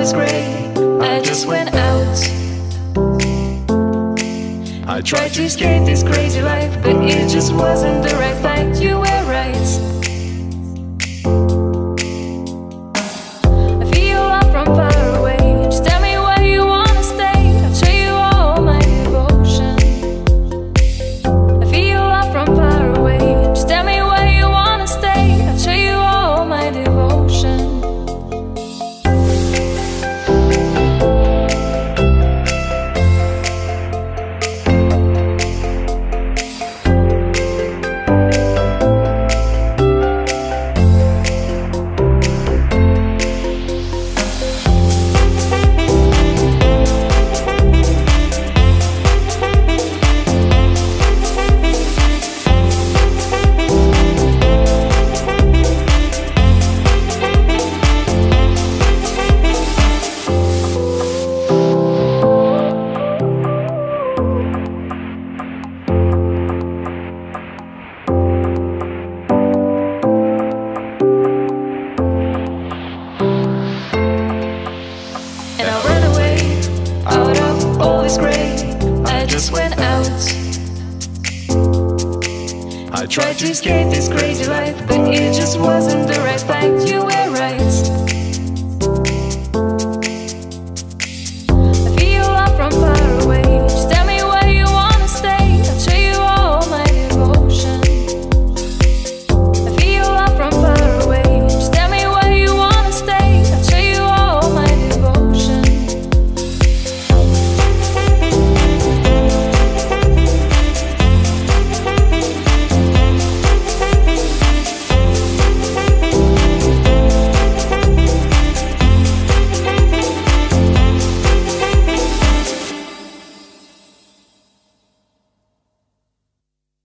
this gray, I just went out. I tried to escape this crazy life, but it just wasn't the right fight. You were right. I feel love from far away. Just tell me where you wanna stay, I'll show you all my devotion. I feel love from far away. Just tell me where you wanna stay, I'll show you all my devotion. And I ran away out of all this gray, I just went out. I tried to escape this crazy life, but it just wasn't the right fight.